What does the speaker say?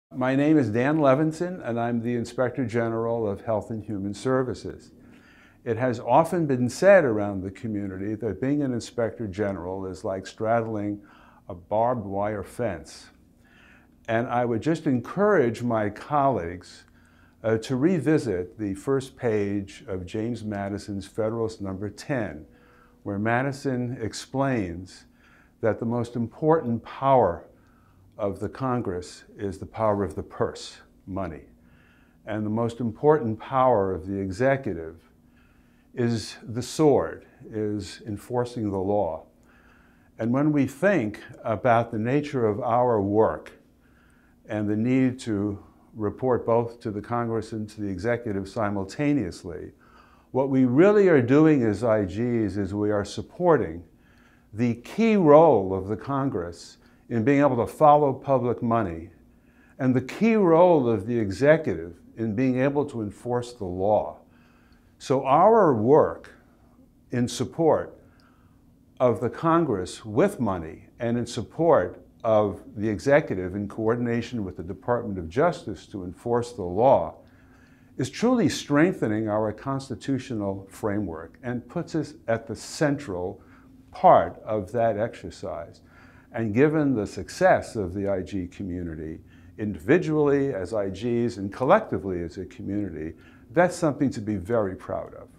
My name is Dan Levinson, and I'm the Inspector General of Health and Human Services. It has often been said around the community that being an Inspector General is like straddling a barbed wire fence. And I would just encourage my colleagues to revisit the first page of James Madison's Federalist No. 10, where Madison explains that the most important power of the Congress is the power of the purse, money. And the most important power of the executive is the sword, is enforcing the law. And when we think about the nature of our work and the need to report both to the Congress and to the executive simultaneously, what we really are doing as IGs is we are supporting the key role of the Congress in being able to follow public money, and the key role of the executive in being able to enforce the law. So our work in support of the Congress with money and in support of the executive in coordination with the Department of Justice to enforce the law is truly strengthening our constitutional framework and puts us at the central part of that exercise. And given the success of the IG community, individually as IGs and collectively as a community, that's something to be very proud of.